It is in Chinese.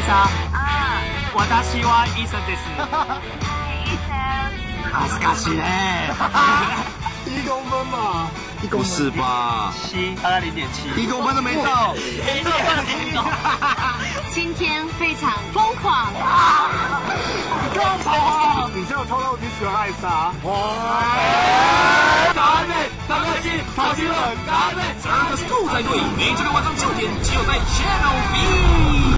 莎。我大希望医生です。 医生。 恥ずかしいね。 1公分嘛？ 不是吧 7，大概0.7。 1公分都没到。 今天非常疯狂。 你干嘛跑啊？你就透露你喜欢艾莎。 大妹，大哥进，跑进了，大妹。12个 School 战队，每周六晚上9点，只有在 Channel V。